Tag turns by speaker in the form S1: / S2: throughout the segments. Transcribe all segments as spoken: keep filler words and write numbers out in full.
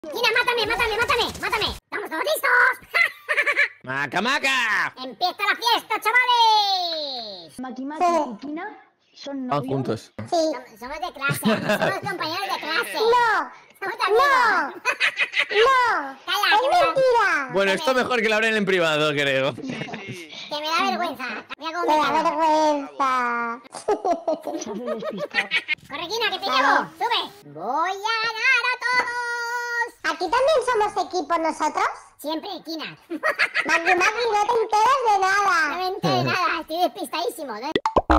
S1: Kina, mátame, mátame, mátame, mátame. ¿Estamos todos listos?
S2: ¡Maca, maca!
S1: ¡Empieza la fiesta, chavales!
S3: Maki Maki y Kina son
S2: Van
S3: novios.
S2: juntos.
S4: Sí.
S1: Somos, somos de clase, somos compañeros de clase.
S4: No.
S1: Somos
S4: No.
S1: amigos.
S4: No.
S1: Calla,
S4: Es
S1: que me da,
S4: mentira.
S2: Bueno, esto mejor que lo hablen en privado, creo.
S5: Sí, sí.
S1: que me da vergüenza. Mira cómo
S4: Me
S1: me
S4: da
S1: cago.
S4: vergüenza.
S3: Se hace despistado.
S1: Corre, Kina, que te llevo. Sube. Voy a ganar a todos.
S4: ¿Aquí también somos equipo nosotros?
S1: Siempre, Kina.
S4: Maki Maki, no te enteras de
S1: No
S4: nada.
S1: me enteré de nada, estoy despistadísimo. ¿No?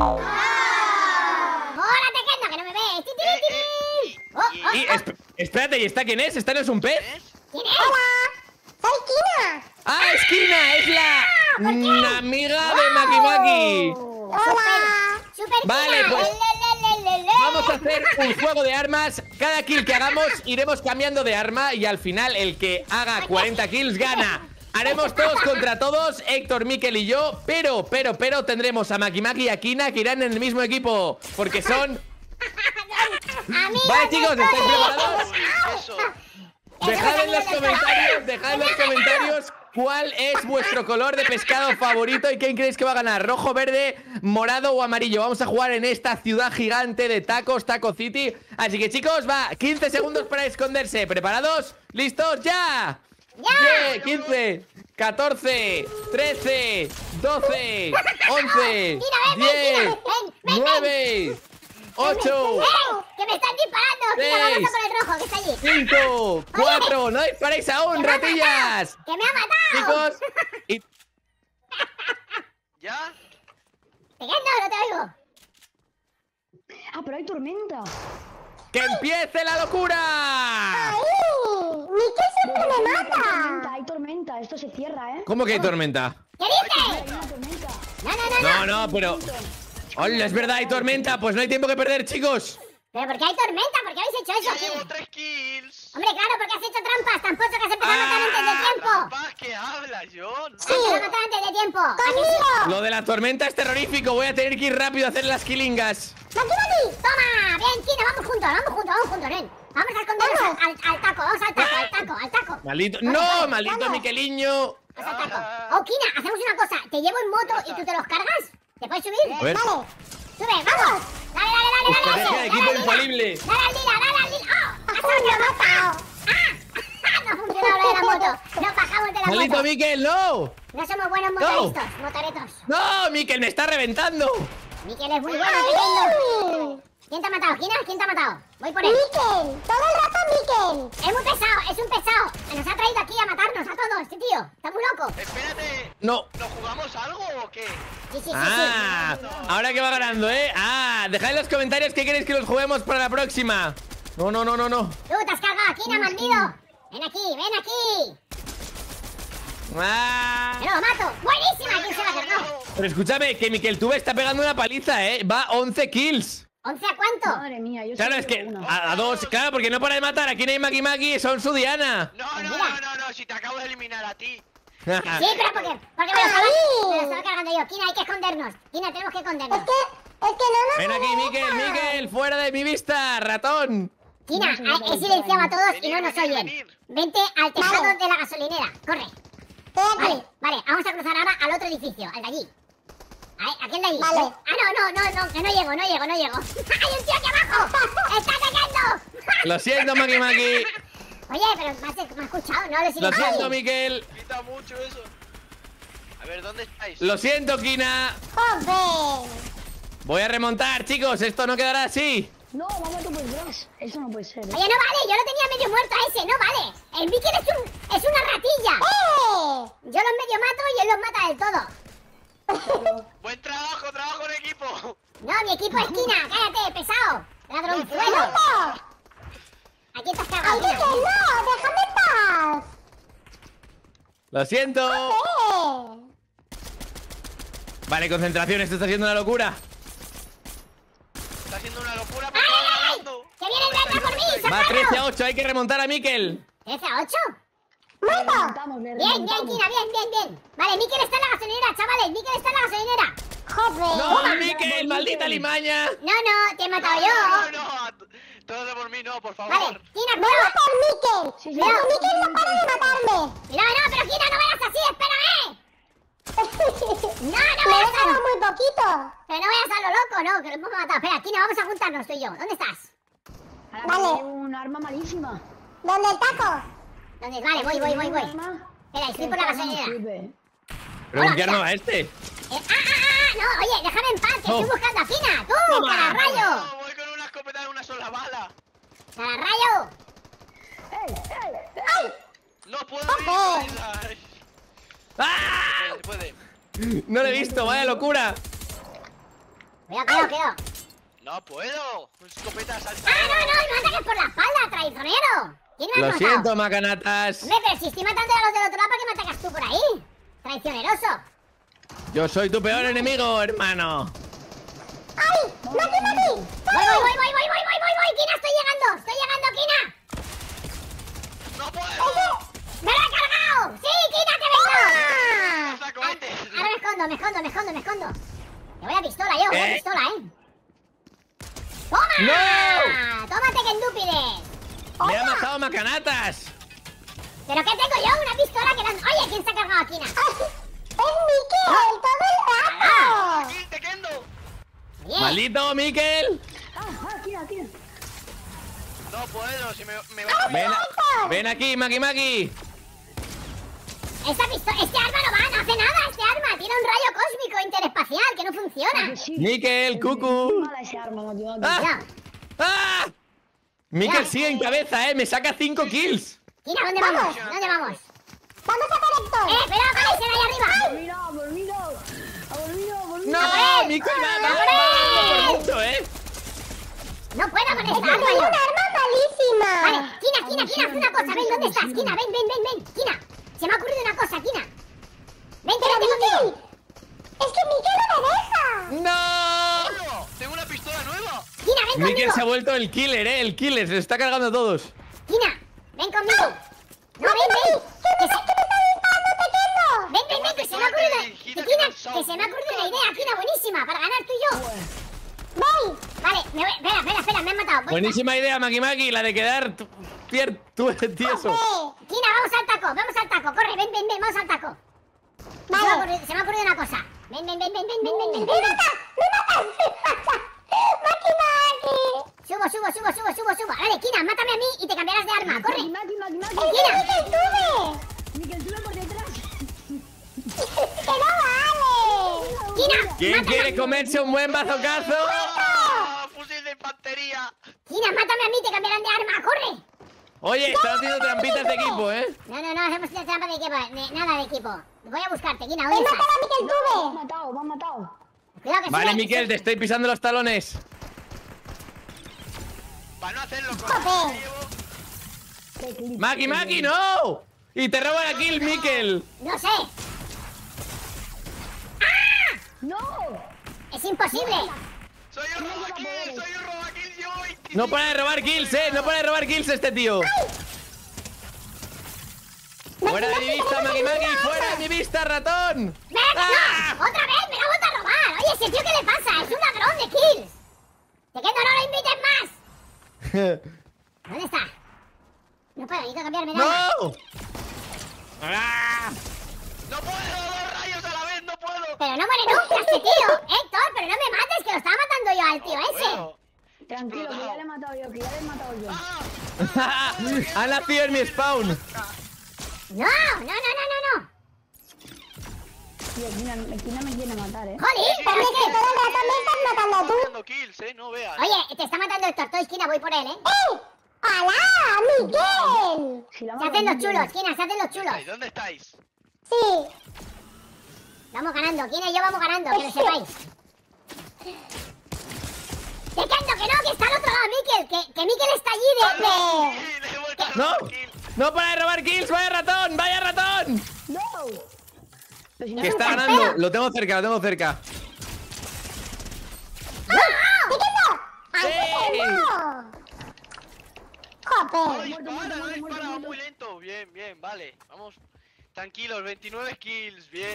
S1: ¡Hola, Tequendo, que no me ves! ¡Ti, ti,
S5: Eh,
S1: ti,
S5: eh,
S1: ti!
S5: y-
S1: ¡Oh, oh,
S2: Y
S1: oh!
S2: esp- espérate, ¿y esta quién es? ¿Esta no es un pez?
S5: ¿Ves?
S1: ¿Quién es?
S4: Hola. Soy Kina.
S2: ¡Ah, es Kina! ¡Es la
S1: ¿por qué?
S2: amiga de Maki Maki!
S1: Oh,
S4: Hola.
S1: ¡Super, super
S2: Vale,
S1: Kina!
S2: pues,
S1: Le, le, le, le, le.
S2: Vamos a hacer un juego de armas. Cada kill que hagamos iremos cambiando de arma y al final el que haga cuarenta kills gana. Haremos todos contra todos, Héctor, Mikel y yo. Pero, pero, pero tendremos a Maki Maki y a Kina que irán en el mismo equipo. Porque son...
S1: Amigos
S2: Vale,
S1: de
S2: chicos, ¿estáis
S1: todos.
S2: preparados?
S5: Uy, eso.
S2: Dejad en los
S1: Amigos de
S2: comentarios, dejad en los comentarios cuál es vuestro color de pescado favorito y quién creéis que va a ganar, rojo, verde, morado o amarillo. Vamos a jugar en esta ciudad gigante de tacos, Taco City. Así que chicos, va, quince segundos para esconderse. ¿Preparados? ¿Listos? ¡Ya!
S1: ¡Ya!
S2: diez, quince, catorce, trece, doce, once,
S1: Mira, ven, ven,
S2: diez,
S1: Kina, ven, ven,
S2: nueve, ocho,
S1: ¡Eh! ¡Que me están disparando! Kina, vamos a por el rojo, que está allí.
S2: cinco, cuatro, no disparéis aún,
S1: ¡Que me ha
S2: ratillas.
S1: matado! ¡Que me ha matado!
S2: Chicos, y
S5: ¿Ya?
S1: Tequendo, no te oigo.
S3: Ah, pero hay tormenta.
S2: ¡que empiece la locura!
S4: ¡Ay! Mikel siempre me
S3: Hay
S4: mata.
S3: tormenta, hay tormenta. Esto se cierra, ¿eh?
S2: ¿Cómo que hay tormenta?
S1: ¿Qué dices?
S3: Hay una tormenta.
S1: No, no, no, no.
S2: No, no, pero... ¡Hola, es verdad, hay tormenta! Pues no hay tiempo que perder, chicos.
S1: ¿Pero por qué hay tormenta? ¿Por qué habéis hecho
S5: Ya
S1: eso,
S5: llevo
S1: Kina?
S5: tres kills.
S1: Hombre, claro, porque has hecho trampas. Tampoco que has empezado a matar antes de tiempo.
S5: Papá, ¿qué hablas, John?
S1: Has empezado a matar antes de tiempo. ¿A que sí?
S4: Conmigo.
S2: Lo de la tormenta es terrorífico. Voy a tener que ir rápido a hacer las kilingas.
S4: Maki Maki.
S1: Toma, bien, Kina, vamos juntos, vamos juntos, vamos juntos, ven. Vamos a escondernos al, al, al taco, vamos al taco, al taco, al taco.
S2: Maldito... ¡No! ¡Maldito Miqueliño!
S1: Vamos al taco. Oh, Kina, hacemos una cosa. Te llevo en moto y tú te los cargas. ¿Te puedes subir?
S2: A ver.
S4: Vale.
S1: Sube, vamos. Dale, dale, dale, dale.
S2: Estrategia de
S1: dale,
S2: equipo
S1: dale,
S2: infalible.
S1: Dale al lila, dale al lila. ¡Oh! ¡Has
S4: Me ha matado.
S1: ¡Ah! No ha funcionado lo de la moto. Nos bajamos de la
S2: ¡Maldito
S1: moto.
S2: Miquel, no!
S1: No somos buenos motoristas, motoretos.
S2: ¡No! ¡Miquel me está reventando!
S1: Miquel es muy bueno, Tequendo.
S4: Ay.
S1: ¿Quién te ha matado? ¿Quién, ¿Quién te ha matado? Voy por él.
S4: Mikel. Todo el rato Mikel.
S1: Es muy pesado, es un pesado. Nos ha traído aquí a matarnos a todos, este tío. Está muy loco.
S5: Espérate.
S2: No.
S5: ¿Nos jugamos algo o qué?
S1: Sí, sí, sí,
S2: Ah, ahora que va ganando, ¿eh? Ah, dejad en los comentarios qué queréis que los juguemos para la próxima. No, no, no, no, no.
S1: sí. Tú te has cargado aquí, Kina, maldito. Ven aquí, ven aquí.
S2: Ah.
S1: Me lo mato. Buenísima, ¿quién se la ha cargado?
S2: Pero escúchame, que Miquel Tuve está pegando una paliza, ¿eh? Va once kills.
S1: ¿once a cuánto?
S3: Madre mía, yo
S2: Claro,
S3: solo
S2: es que
S3: llevo una.
S2: a, a dos, claro, porque no para de matar. Aquí no hay Maki Maki, son su Diana.
S5: No, no,
S1: Mira.
S5: no, no, no, si te acabo de eliminar a ti.
S1: Sí, pero porque, porque me lo estaba, me lo estaba cargando yo. Kina, hay que escondernos. Kina, tenemos que escondernos.
S4: Es que, es que no nos
S2: Ven aquí, Miquel,
S4: molesta.
S2: Miquel, fuera de mi vista, ratón.
S1: Kina,
S3: No se me
S1: he, he
S3: puede
S1: silenciado a todos y
S5: Venir,
S1: no nos
S5: venir,
S1: oyen.
S5: venir.
S1: Vente al tejado
S4: Vale.
S1: de la gasolinera. Corre.
S4: Estoy aquí.
S1: Vale, vale, vamos a cruzar ahora al otro edificio, al de allí. A ver, aquel de allí.
S4: Vale.
S1: Ah, no, no, no, no, que no llego, no llego, no llego. ¡Hay un tío aquí abajo! ¡Está cayendo!
S2: Lo siento, Maki Maki.
S1: Oye, pero me has, me has escuchado, no lo
S2: Lo
S1: silenciado.
S2: siento, Miquel.
S5: Quita mucho eso. A ver, ¿dónde estáis?
S2: Lo siento, Kina.
S4: Joder.
S2: Voy a remontar, chicos. Esto no quedará así.
S3: No, vamos a tu Bros. Eso no puede ser. ¿eh?
S1: Oye, no vale, yo lo tenía medio muerto a ese, no vale. El Mikel es, un, es una ratilla.
S4: ¡Eh!
S1: Yo los medio mato y él los mata del todo.
S5: Buen trabajo, trabajo en equipo.
S1: No, mi equipo es Kina, cállate, pesado. Ladronzuelo.
S4: ¡No!
S1: Aquí te has
S4: ¡Ay,
S1: cagado,
S4: Mikel,
S1: Kina.
S4: no! ¡Déjame en paz!
S2: Lo siento.
S4: ¡Eh!
S2: Vale, concentración. Esto está siendo una locura.
S5: Está haciendo una locura
S1: ¡Ay,
S5: porque va
S1: ay, ay!
S5: ganando.
S1: ¡Que viene el Berta por mí,
S2: Va trece a
S1: socorro!
S2: ocho. Hay que remontar a Miquel.
S1: ¿trece a ocho?
S3: Le
S4: ¡Muerto!
S3: remontamos, le
S1: Bien, bien,
S3: remontamos.
S1: Kina, bien, bien, bien. Vale, Mikel está en la gasolinera, chavales. Mikel está en la gasolinera.
S4: ¡Joder!
S2: No, Miquel, maldita limaña.
S1: No, no, te he matado
S5: No,
S1: yo.
S5: no, no. Todo de por mí, no, por favor.
S1: Vale, Kina,
S4: Me voy
S1: cuidado.
S4: por Mikel.
S3: Sí, sí,
S4: Pero
S3: sí.
S4: Mikel no para de matarme.
S1: Mira, no, pero Kina, no vayas así, espérame. No, no
S4: Me he
S1: vayas a
S4: dado muy poquito.
S1: Pero no vayas a lo loco, no, que lo hemos matado. Espera, Kina, vamos a juntarnos tú y yo. ¿Dónde estás?
S3: Ahora
S4: Vale.
S3: tengo un arma malísima.
S4: ¿Dónde el taco?
S1: ¿Dónde? Vale, voy, voy, voy, voy.
S3: Arma
S1: Espera, estoy
S3: que
S1: por la
S3: el arma no
S1: gasolinera.
S3: sirve.
S2: ¿Pero con qué arma va este?
S1: Eh, ah, ah, ah, no, oye, déjame en paz, que
S2: Oh.
S1: estoy buscando a Kina. ¡Tú,
S2: Toma.
S1: cararrayo!
S5: No, voy con una escopeta de una sola bala.
S1: ¡Cararrayo!
S3: ¡Ey, ey!
S4: ¡Ay!
S5: No puedo
S4: Joder.
S5: ir. Ay,
S2: ¡Ah!
S5: Se puede.
S2: No lo he visto, vaya locura.
S1: Cuidado, cuidado, cuidado.
S5: No puedo. Escopeta salta.
S1: ¡Ah, no, no! ¡Me ataques por la espalda, traicionero! ¿Quién me ha
S2: Lo
S1: matado?
S2: siento, macanatas.
S1: Hombre, pero si estoy matando a los del otro lado, ¿para qué me atacas tú por ahí? Traicioneroso.
S2: Yo soy tu peor enemigo, hermano.
S4: ¡Ay! ¡Maki, Maki!
S1: Voy, voy, voy, voy, voy, voy, voy, voy, voy, Kina, estoy llegando, estoy llegando, Kina.
S5: No puedo.
S1: ¡Me lo he cargado! ¡Sí, Kina, que vengo!
S5: Saco
S1: Ah,
S5: este.
S1: ahora me escondo, me escondo, me escondo, me escondo. Me voy a pistola yo, voy a
S2: ¿Eh?
S1: pistola, ¿eh? ¡Toma!
S2: ¡No!
S1: ¡Tómate, Kendúpides!
S2: Me ha matado macanatas.
S1: ¿Pero qué tengo yo? Una pistola que dan... Oye, ¿quién se ha cargado a Kina?
S4: ¡Ay! ¡Es Mikel! ¡Todo el rato!
S5: Aquí te quendo.
S1: Bien.
S2: Maldito, Mikel.
S3: ¡Ah, ah, tira, tira!
S5: No puedo, si me, me va a
S2: Ven, a- ven aquí, Maki Maki.
S1: Esta pistola... Este arma no va, no hace nada, este arma. Tiene un rayo cósmico interespacial que no funciona.
S3: Que sí.
S2: Mikel,
S3: Es
S2: cucu.
S3: muy mala ese arma, Maki, Maki.
S2: Ah.
S1: Cuidado.
S2: ¡Ah! Mikel sigue en cabeza, eh. Me saca cinco kills.
S1: Kina, ¿dónde vamos? ¿Dónde vamos?
S4: ¡Vamos a por Héctor!
S1: ¡Eh, cuidado con ese de ahí arriba!
S3: Mira, por mí no. Por mí no, por mí
S2: No,
S1: ¡A por él!
S2: Mikel va, va,
S1: ¡A por
S2: va
S1: él!
S2: ganando por mucho, eh.
S1: No puedo con esta
S4: ¡Es que
S1: arma
S4: tengo
S1: yo.
S4: un arma malísima!
S1: Vale, Kina, Kina, Kina, haz una cosa. Ven, ¿dónde estás? Kina, ven, ven, ven, ven. Kina, se me ha ocurrido una cosa, Kina. Ven,
S4: ¡Pero
S1: quédate
S4: Mikel!
S1: conmigo.
S4: ¡Es que Mikel no me deja!
S2: ¡No!
S5: ¡Hola! Tengo una pistola nueva.
S1: Kina, ven
S2: Mikel
S1: conmigo.
S2: se ha vuelto el killer, eh. El killer, se está cargando a todos.
S1: Kina, ven conmigo. No, ven, ven. Que se...
S4: ¡Que me está disparando, te quedo!
S1: Ven, ven, ven, que se me ha ocurrido... Que, Kina, que se me ha ocurrido una idea, Kina, buenísima, para ganar tú y yo.
S4: ¡Ven!
S1: Vale, me voy... Espera, espera, espera, me han matado. Voy-
S2: Buenísima idea, Maki Maki, la de quedar tu- pier- tu- tieso.
S4: ¡Eh!
S1: Kina, vamos al taco, vamos al taco. Corre, ven, ven, ven, vamos al taco. Se me ha
S4: Vale.
S1: ocurrido, se me ha ocurrido una cosa. Ven, ven, ven, ven, ven, ven, ven, ven,
S4: ¡Me
S1: ven.
S4: mata! ¡Me mata! ¡Me mata! ¡Maki, Maki!
S1: Subo, subo, subo, subo, subo, subo. Vale, Kina, mátame a mí y te cambiarás de arma. Corre.
S3: Maki, Maki, Maki.
S4: ¡Es que Mikel sube!
S3: Mikel, sube por detrás.
S4: ¡Que no vale!
S1: Kina,
S2: ¿Quién
S1: mátame.
S2: quiere comerse un buen bazocazo?
S5: ¡Ah! ¡Fusil de infantería!
S1: Kina, mátame a mí, te cambiarán de arma. Corre.
S2: Oye, están haciendo trampitas de equipo, eh.
S1: No, no, no, hacemos trampa de equipo, de- nada de equipo. Voy a buscarte, Kina,
S4: ¡Me
S1: ¿dónde
S4: mata
S1: estás?
S4: a Mikel
S3: Me han
S4: sube!
S3: matado, me han matado.
S1: Cuidado que
S2: Vale,
S1: sube.
S2: Mikel, te estoy pisando los talones.
S5: Para no hacerlo con
S4: Joder.
S5: que llevo.
S3: Qué clip.
S2: Maki Maki, no. Y te roba la kill, Mikel.
S1: No sé,
S3: ¡No!
S1: es imposible.
S5: ¡Soy un robakill! ¡Soy un robakill! ¡Llevo veinticinco!
S2: No para de robar kills, eh. No para de robar kills este tío. Fuera de mi vista, Maki Maki. Fuera de mi vista, ratón.
S1: ¡Ven,
S2: ¡Ah!
S1: no! ¡Otra vez! ¡Me la vuelto a robar! Oye, ese tío, ¿qué le pasa? ¡Es un ladrón de kills! ¡Te quedo, no lo invites más! ¿Dónde está? No puedo, necesito cambiarme de arma.
S2: ¡No! ¡Ah!
S5: ¡No puedo! ¡Dos rayos a la vez! ¡No puedo!
S1: Pero no muere nunca este tío. Héctor, pero no me mates, que lo estaba matando yo al tío ese.
S5: Bueno,
S3: Tranquilo, que ya le he matado yo, que ya le he matado yo.
S5: ¡Ah!
S2: Ha nacido en mi spawn.
S1: No, no, no, no, no, no.
S3: Tío, Kina, Kina me quiere matar, eh.
S1: ¡Joder!
S4: Pero es que todo el rato me estás matando tú.
S5: Haciendo kills, eh, no veas.
S1: Oye, te está matando Héctor, toda esquina, voy por él, ¿eh?
S4: ¡Eh! ¡Hala! ¡Mikel!
S3: Si la
S1: Se
S3: mata
S1: hacen los
S3: Mikel.
S1: chulos, Kina, se hacen los chulos.
S5: Ay, ¿dónde estáis?
S4: Sí.
S1: Vamos ganando, Kina y yo vamos ganando, que lo sepáis. ¡Te canto que no, que está al otro lado, Mikel! Que, que Mikel está allí de... de-
S5: Sí, le he vuelto a
S2: ¡No!
S5: robar kill.
S2: ¡No para de robar kills! ¡Vaya ratón! ¡Vaya ratón!
S3: ¡No! Pero si no
S2: Que
S3: es un
S2: está
S1: campero.
S2: ganando. Lo tengo cerca, lo tengo cerca.
S4: ¡Ay,
S2: ¡Sí!
S4: no!
S5: No
S4: ¡Joder!
S5: dispara, no dispara, va muy lento. Bien, bien, vale. Vamos. Tranquilos, veintinueve kills, bien.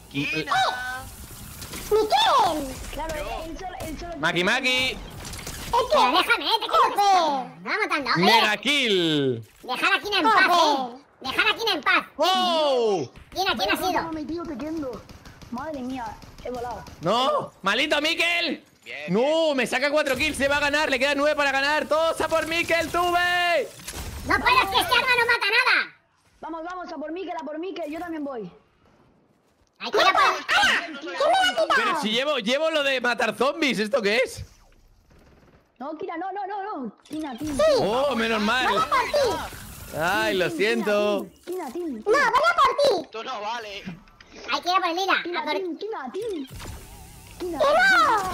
S5: Kina.
S4: ¡Mikel!
S3: Claro,
S5: Yo.
S3: él solo, él solo...
S2: Maki Maki.
S1: Pero déjame, te quiero. Me va matando. Eh,
S2: Mega kill.
S1: dejar a Kina en paz, eh. Dejar a Kina en paz.
S2: ¡Oh!
S1: Kina, ¿quién ha sido?
S3: Me he metido Tequendo. Madre mía, he volado.
S2: ¡No! ¡Malito Mikel!
S5: Bien,
S2: ¡No! Me saca cuatro kills, se va a ganar, le quedan nueve para ganar. ¡Todos a por Mikel, tuve!
S1: No puedo, es que este arma no mata nada.
S3: Vamos, vamos, a por Mikel, a por Mikel, yo también voy.
S1: Hay que ir a por...
S2: Pero si llevo, llevo lo de matar zombies, ¿esto qué es?
S3: No, Kira, no, no, no, no. Kina, Tim.
S2: ¡Oh, menos mal! ¡Ay, lo siento!
S3: Kina, Tim.
S4: No, voy a por ti.
S5: esto no vale.
S1: Hay que ir a por el Lina. A
S3: Kina,
S1: por...
S3: Tim, Kina, Tim. Kina.
S4: ¡Que no!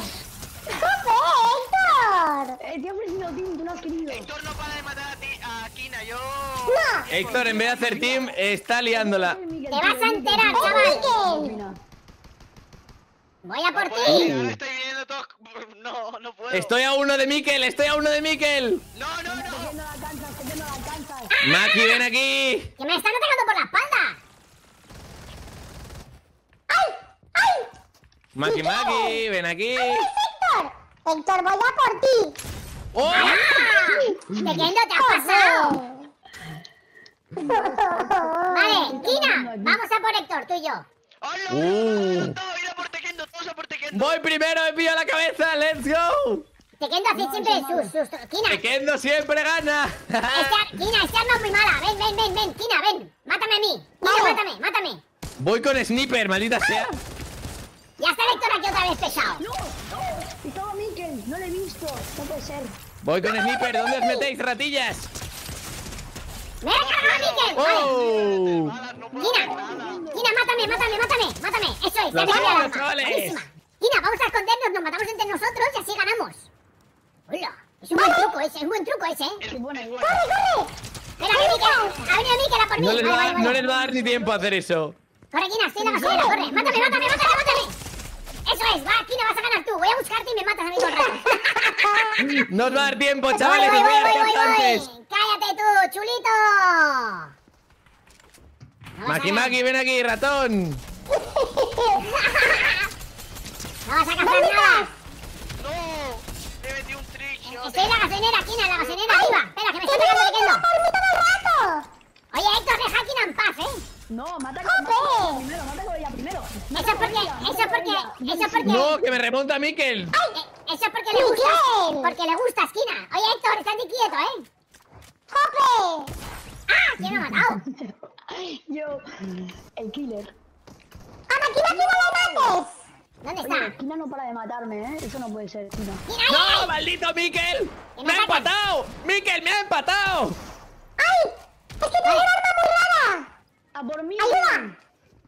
S4: ¡Joder, Héctor!
S3: Eh, te he ofrecido Tim, tú no has querido.
S5: Héctor no para de matar a ti, a Kina, yo...
S4: No.
S2: Héctor, en vez de hacer team, está liándola.
S1: Te vas a enterar, chaval. Voy a por
S5: No puedo,
S1: ti.
S5: ahora estoy viendo todo... No, no puedo.
S2: Estoy a uno de Mikel, estoy a uno de Mikel.
S5: No, no, no.
S3: No la alcanzas, que no la alcanzas.
S2: Maki, ven aquí.
S1: Que me están atacando por la espalda.
S2: Maki, Maki, ven aquí.
S4: ¡Héctor! ¡Héctor, voy a por ti!
S2: ¡Oh!
S1: Tequendo, te has pasado. Vale, Kina, vamos a por Héctor, tú y yo.
S5: ¡Hola!
S2: Uh.
S5: ¡Todos ir a por Tequendo! ¡Todos a por Tequendo!
S2: Voy primero, me pillo la cabeza, let's go.
S1: Tequendo hace siempre sus... sus... Kina,
S2: Tequendo siempre gana.
S1: Esta, Kina, esta arma es muy mala. Ven, ven, ven, ven. Kina, ven. Mátame a mí. Kina,
S4: Vale.
S1: mátame, mátame.
S2: Voy con sniper, maldita sea.
S1: Ya está el Héctor aquí otra vez pesado.
S3: No, no. Estaba Mikel, no lo he visto. No puede ser.
S2: Voy con sniper, ¿dónde os metéis, ratillas?
S1: ¡Me he cargado a Mikel! Vale.
S2: ¡Oh!
S5: Balas, no puedo
S1: Kina,
S5: hacer nada.
S1: Kina, mátame, mátame, mátame. Mátame. Eso es.
S2: Lo
S1: ya te
S2: siento,
S1: cambio el arma.
S2: chavales.
S1: Buenísima. Kina, vamos a escondernos. Nos matamos entre nosotros y así ganamos. Hola. Es un buen truco ese. Es un buen truco ese, ¿eh?
S3: Qué buena idea.
S1: Espera, que Mikel. Ha venido Mikel a por mí.
S2: No les,
S1: Vale,
S2: va,
S1: vale, vale.
S2: no les va a dar ni tiempo a hacer eso.
S1: Corre, Kina, estoy en la gasolinera, corre. Mátame, mátame, mátame, mátame. Eso es, va, Kina, vas a ganar tú. Voy a buscarte y me matas a mí todo el rato.
S2: No os va a dar tiempo,
S1: Voy,
S2: chavales,
S1: voy,
S2: os voy a
S1: voy,
S2: hacer
S1: voy, voy.
S2: antes.
S1: Cállate tú, chulito. Vamos
S2: Maki,
S1: a-
S2: Maki, ven aquí, ratón.
S1: No vas a cazar nada.
S5: ¡No! He metido un trick shot.
S1: Estoy en la gasolinera, Kina, en la gasolinera arriba. Espera, que me está atacando Tequendo.
S4: ¡Por mí todo el rato!
S1: Oye, Héctor, deja a Kina en paz, ¿eh?
S3: No, mata con ella primero, mata con ella primero.
S1: Eso es porque, eso es porque, eso es porque...
S2: No, que me remonta Mikel.
S1: Eh, Eso es porque le gustas, porque le gustas, Kina. Oye, Héctor, estate quieto, ¿eh?
S4: ¡Jope!
S1: ¡Ah! ¿Quién me ha matado?
S3: Yo, el killer.
S4: ¡A Maquina, que no le mates!
S1: ¿Dónde
S3: Oye,
S1: está?
S3: Kina no para de matarme, ¿eh? Eso no puede ser, Kina.
S1: ¡Kina, ay,
S2: ¡No,
S1: ay!
S2: maldito Mikel!
S1: Que
S2: ¡Me
S1: me
S2: ha
S1: atacan.
S2: empatado! ¡Mikel, me ha empatado!
S4: ¡Ay! ¡Es que tiene un arma muy rara!
S3: ¡A por mí!
S4: ¡Ayuda!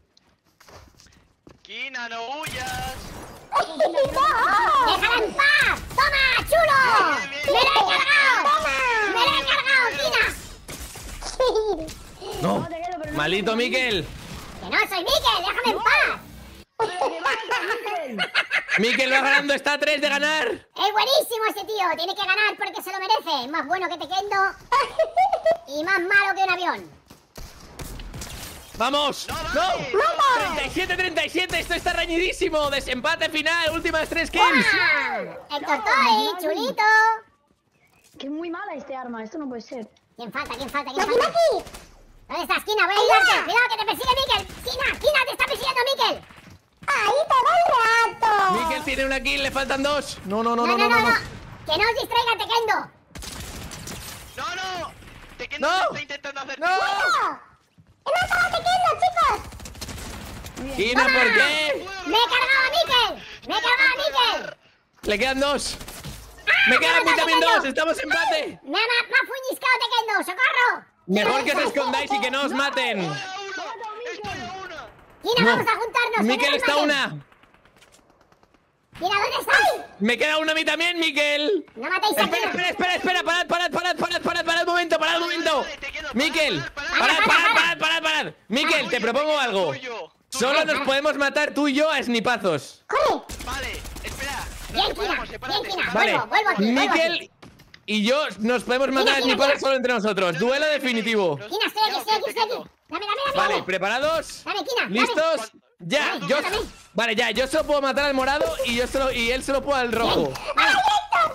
S5: Kina, no huyas.
S4: ¡No!
S1: ¡Déjala en paz! ¡Toma, chulo! ¡Me lo he cargado! ¡Me lo he cargado, Kina!
S2: No,
S3: te quedo, pero no
S2: maldito
S3: me-
S2: Mikel.
S1: ¡Que no soy Mikel! ¡Déjame en paz!
S3: Pero que mata, Mikel.
S2: Mikel va ganando, está a tres de ganar.
S1: ¡Es buenísimo ese tío! Tiene que ganar porque se lo merece. Es más bueno que Tequendo y más malo que un avión.
S2: ¡Vamos!
S5: No,
S2: ¡No!
S5: vale.
S2: treinta y siete a treinta y siete, esto está reñidísimo. Desempate final, últimas tres kills.
S1: ¡Ah! ¡Héctor
S3: No,
S1: Toy!
S3: no, no.
S1: ¡Chulito!
S3: Que es muy mala este arma, esto no puede ser.
S1: ¿Quién falta? ¿Quién falta? ¿Quién
S4: ¡Maki,
S1: falta?
S4: Maki!
S1: ¿Dónde estás, Kina? Voy a ayudarte. Cuidado que te persigue Mikel. Kina, Kina, te está persiguiendo Mikel.
S4: ¡Ahí todo el rato!
S2: Mikel tiene una kill, le faltan dos. No, no, no,
S1: No,
S2: no, no, no.
S1: Que no os distraiga Tequendo.
S5: No, no. Tequendo
S2: No.
S5: está intentando hacer...
S2: ¡No!
S4: ¡No! ¡Hemos estado pequeños, chicos!
S2: Kina, ¿por qué?
S1: ¡Me he cargado a Mikel! ¡Me he cargado a Mikel!
S2: Le quedan dos. Me
S1: me
S2: quedan a mí
S1: mata
S2: también
S1: Tequendo.
S2: dos, estamos en empate.
S1: ¡Me ha, me ha fuñiscado Tequendo! ¡Socorro!
S2: Mejor que os escondáis y que no os maten.
S5: ¡Estoy a una! ¡Estoy a una!
S1: Kina,
S2: No.
S1: vamos a juntarnos. que
S2: Mikel
S1: no nos
S2: está
S1: maten.
S2: una.
S1: Kina, ¿dónde estás?
S2: Me queda una a mí también, Mikel.
S1: No matéis a
S2: Espera,
S1: Kina.
S2: espera, espera, espera, parad, parad, parad, parad, parad, parad un momento, parad un momento.
S5: Vale, te quedo,
S2: Mikel,
S5: parad,
S2: parad,
S5: parad,
S2: parad, parad, parad, parad. Mikel, te propongo algo.
S5: Tuyo.
S2: Solo nos podemos matar tú y yo a snipazos.
S4: ¡Corre!
S5: Vale, espera.
S1: Bien,
S5: Nos
S1: Kina.
S5: separamos,
S1: Bien,
S5: sepárate.
S1: Kina.
S2: Vale,
S1: Vuelvo, vuelvo aquí. vuelvo
S2: Mikel
S1: aquí.
S2: y yo nos podemos matar a
S1: Kina, Kina,
S2: snipazos
S1: Kina.
S2: solo entre nosotros. Duelo definitivo.
S1: Kina, estoy aquí, estoy aquí, estoy aquí. Dame, dame, dame.
S2: Vale,
S1: dame.
S2: ¿preparados?
S1: Dame, Kina, dame.
S2: ¿Listos? Ya,
S1: Dame,
S2: yo...
S1: mátame.
S2: Vale, ya, yo solo puedo matar al morado y yo solo y él solo puede al rojo.
S1: Vale.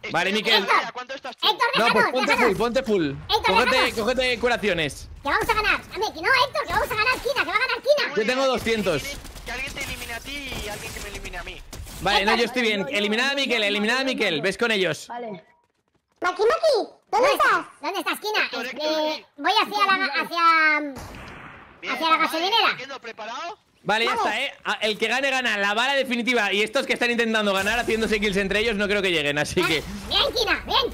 S2: Vale, Miquel.
S5: Mira, ¿cuánto estás tú?
S1: Héctor,
S2: No,
S1: déjanos,
S2: pues ponte
S1: déjanos.
S2: full, ponte full.
S1: Héctor,
S2: Cógete,
S1: déjanos.
S2: cógete curaciones.
S1: Que vamos a ganar. Dame, que no, Héctor, que vamos a ganar Kina, que va a ganar Kina.
S2: Yo tengo doscientos.
S5: Que alguien te elimine a ti y alguien que me elimine a mí.
S2: Vale, no, yo estoy bien.
S3: Yo, yo,
S2: Eliminada a
S3: yo,
S2: Miquel,
S3: yo,
S2: eliminada a
S3: yo, yo,
S2: Miquel.
S3: yo.
S2: Ves con ellos.
S3: Vale.
S4: Maki, Maki, ¿dónde estás?
S1: ¿Dónde estás, Kina?
S5: Héctor,
S1: Eh,
S5: Héctor, aquí.
S1: voy hacia la... hacia...
S5: Bien,
S1: ¿Hacia la
S5: vale,
S1: gasolinera?
S5: Tequendo, ¿preparado?
S2: Vale, ya está, eh. A- El que gane, gana. La bala definitiva. Y estos que están intentando ganar, haciéndose kills entre ellos, no creo que lleguen. Así que.
S1: Bien, Kina, bien,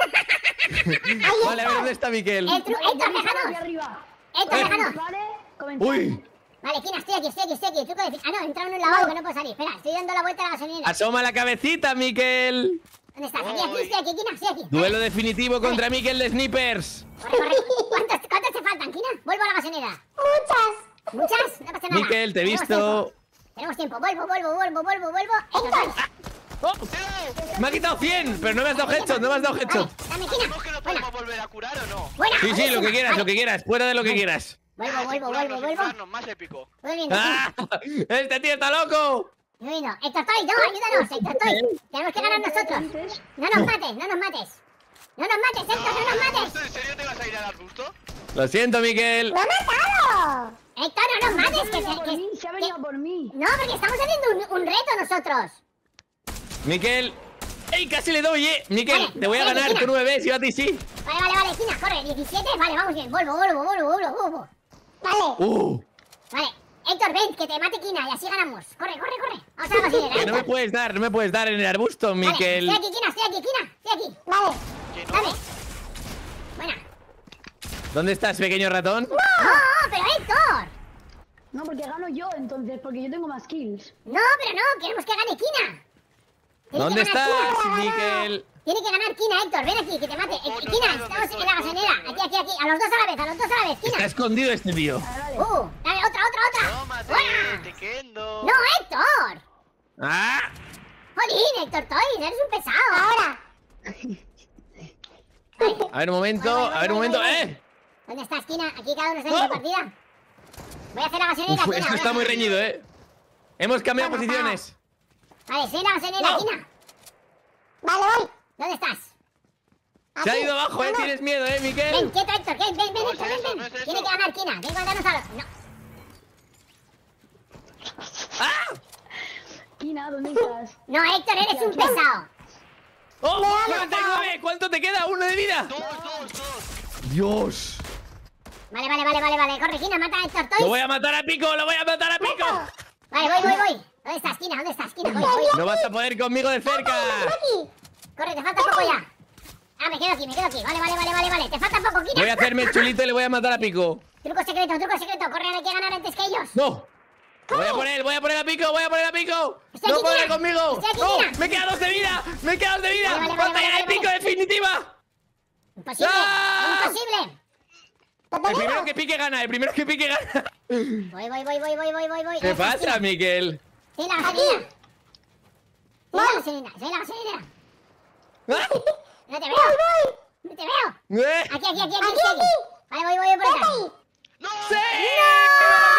S1: corre.
S2: Vale, a ver dónde está Miquel.
S1: El tru... Héctor,
S3: Aquí
S1: déjanos.
S3: arriba.
S1: Héctor,
S2: Eh.
S1: déjanos.
S3: Vale, comentar.
S2: Uy.
S1: Vale, Kina, estoy aquí, estoy aquí, estoy aquí. El truco de... Ah, no, he entrado en un lavabo que no puedo salir. Espera, estoy dando la vuelta a la gasolinera.
S2: Asoma la cabecita, Miquel.
S1: ¿Dónde estás? Aquí, aquí, estoy aquí, Kina, estoy aquí.
S2: Duelo definitivo contra Miquel de Snipers.
S1: Corre, corre. ¿Cuántos, ¿Cuántos te faltan, Kina? Vuelvo a la gasolinera.
S4: Muchas.
S1: ¿Muchas? No pasa nada.
S2: Miquel, te he
S1: Tenemos
S2: visto.
S1: tiempo. Tenemos tiempo. Vuelvo, vuelvo, vuelvo, vuelvo, vuelvo. Héctor,
S2: ¡Oh! Me ha quitado cien, pero no me has dado headshot, no me has dado headshot.
S1: dame, Kina.
S5: ¿Sabemos que no
S1: Buena,
S5: podemos volver a curar o no?
S1: buena.
S2: Sí, sí, lo que quieras, lo que quieras. Fuera de lo que quieras.
S1: Vuelvo, vuelvo,
S5: Sin
S1: vuelvo,
S5: curarnos, sin
S1: vuelvo.
S5: curarnos, más épico.
S1: Muy bien,
S2: ¡Ah! ¡Este tío está loco!
S1: muy bien. Héctor Toy, no, ayúdanos, Héctor Toy. Tenemos que ganar nosotros.
S3: Antes.
S1: No nos mates, no nos mates. No nos mates, Héctor, no nos mates.
S5: ¿En serio te vas a ir al arbusto?
S2: Lo siento, Miquel.
S4: ¡Me ha matado!
S1: Héctor, no nos mates, que
S3: Se ha
S1: se...
S3: venido por
S1: que-
S3: mí, se ha venido por mí.
S1: No, porque estamos haciendo un, un reto nosotros.
S2: Miquel. ¡Ey, casi le doy, eh! Miquel,
S1: Vale,
S2: te voy a
S1: vale,
S2: ganar,
S1: Cristina.
S2: tú no me ves, yo a ti sí.
S1: Vale, vale, vale, Kina, corre. diecisiete, vale, vamos bien. Vuelvo, vuelvo, vuelvo, vuelvo, vuelvo.
S4: Vale.
S2: ¡Uh!
S1: Vale, Héctor, ven, que te mate Kina y así ganamos. Corre, corre, corre. Vamos a la gasolinera,
S2: Que no me
S1: Héctor.
S2: puedes dar, no me puedes dar en el arbusto, Miquel.
S1: Vale, estoy aquí, Kina, estoy aquí, Kina, estoy aquí.
S4: Vale.
S5: Que no.
S1: Dame. Buena.
S2: ¿Dónde estás, pequeño ratón?
S1: ¡No, pero Héctor!
S3: No, porque gano yo entonces, porque yo tengo más kills.
S1: No, pero no, queremos que gane Kina. Tiene
S2: ¿Dónde
S1: que ganar
S2: estás,
S1: Kina.
S2: Miquel?
S1: Tiene que ganar Kina, Héctor, ven aquí, que te mate. Eh,
S5: Ojo, no
S1: Kina,
S5: sé dónde
S1: estamos
S5: estoy,
S1: en la
S5: no
S1: gasolinera.
S5: sé,
S1: Aquí, aquí, aquí. A los dos a la vez, a los dos a la vez,
S2: Está
S1: Kina.
S2: escondido este tío.
S3: Vale, vale.
S1: Uh, dale, otra, otra, otra.
S5: Tómate,
S1: ¡Buena!
S5: Tequendo.
S1: ¡No, Héctor!
S2: ¡Ah!
S1: ¡Jolín, Héctor Toys! ¡Eres un pesado!
S4: Ahora.
S1: Vale.
S2: A ver un momento,
S1: Vale, vale,
S2: a ver un
S1: vale,
S2: momento.
S1: vale.
S2: ¡Eh!
S1: ¿Dónde estás, Kina? Aquí cada uno está en
S2: ¡Oh!
S1: su partida. Voy a hacer la gasolinera,
S2: Uf,
S1: Kina.
S2: esto
S1: voy a
S2: está
S1: hacer-
S2: muy reñido, ¿eh? Hemos cambiado
S1: Vamos,
S2: posiciones.
S1: Vale, soy en la gasolinera,
S2: ¡Oh!
S1: Kina.
S4: Vale, voy.
S1: ¿Dónde estás?
S2: Se ha
S4: Aquí.
S2: ido abajo, ¿eh?
S4: Vamos.
S2: Tienes miedo, ¿eh,
S1: Ven,
S2: Miquel?
S1: quieto, Héctor. Ven, ven, ven,
S5: No es
S1: Héctor, ven,
S5: eso,
S1: ven.
S5: no es eso.
S1: Tiene que ganar Kina. Tiene que matarnos a los... No.
S2: ¡Ah!
S3: Kina, ¿dónde estás?
S1: No, Héctor, eres un pesado.
S2: ¡Oh! ¡cuarenta y nueve! ¿Cuánto te queda? ¡Uno de vida!
S5: Dos, dos, dos.
S2: ¡Dios!
S1: Vale, vale, vale, vale, vale. Corre, Kina, mata a Héctor
S2: ¡Lo
S1: Toys.
S2: voy a matar a pico! ¡Lo voy a matar a pico!
S1: Vale, voy, voy, voy. ¿Dónde estás, Kina? ¿Dónde estás, Kina? Voy, voy.
S2: No vas a poder conmigo de cerca.
S4: Aquí.
S1: Corre, te falta poco ya. Ah, me quedo aquí, me quedo aquí. Vale, vale, vale, vale, vale. Te falta poco, Kina.
S2: Voy a hacerme el chulito y le voy a matar a pico.
S1: Truco secreto, truco secreto. Corre, hay que ganar antes que ellos.
S2: ¡No! Lo voy a poner, voy a poner a pico, voy a poner a pico.
S1: Estoy
S2: ¡No
S1: aquí,
S2: podrá
S1: Kina.
S2: conmigo!
S1: Estoy aquí,
S2: ¡No!
S1: Kina.
S2: ¡Me quedan dos de vida! ¡Me quedan dos de vida!
S1: Vale, vale, vale,
S2: ¡Batalla
S1: vale,
S2: de pico
S1: vale.
S2: definitiva!
S1: Imposible.
S2: ¡Ah!
S1: Imposible.
S2: El primero que pique gana, el primero que pique gana.
S1: Voy, voy, voy, voy, voy, voy, voy, voy.
S2: ¿Qué
S1: ¿Dónde estás,
S2: pasa,
S1: Kina?
S2: Miquel?
S1: Soy la gasolinera. Soy la gasolinera, soy la gasolinera.
S2: ¡Ah!
S1: No te veo. No te veo.
S2: ¡Eh!
S1: Aquí, aquí, aquí, aquí, aquí. Vale, voy, voy, voy por acá.
S5: ¡No!
S2: ¡Sí!
S1: ¡No!